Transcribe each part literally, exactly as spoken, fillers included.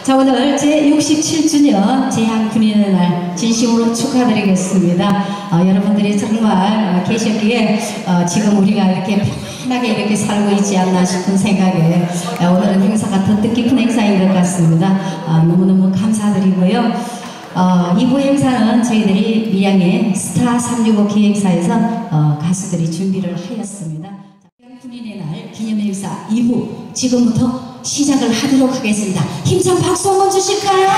자, 오늘 제육십칠 주년 제향군인의 날 진심으로 축하드리겠습니다. 어, 여러분들이 정말 계셨기에 어, 지금 우리가 이렇게 편하게 이렇게 살고 있지 않나 싶은 생각에 어, 오늘은 행사가 더 뜻깊은 행사인 것 같습니다. 어, 너무너무 감사드리고요. 어, 이부 행사는 저희들이 밀양의 스타 삼육오 기획사에서 어, 가수들이 준비를 하였습니다. 군인의 날 기념행사 이 부 지금부터 시작을 하도록 하겠습니다. 힘찬 박수 한번 주실까요?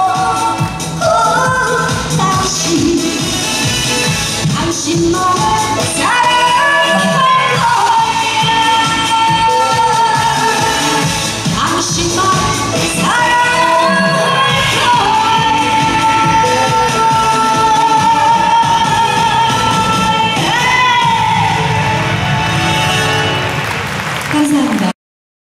당신만을